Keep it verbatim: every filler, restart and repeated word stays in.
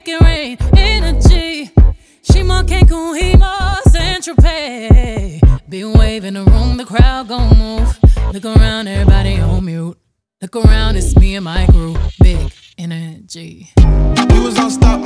make it rain. Energy, she more Cancun, he more Central Pay. Big wave in the room, the crowd gon' move. Look around, everybody on mute. Look around, it's me and my crew. Big energy. We was on stop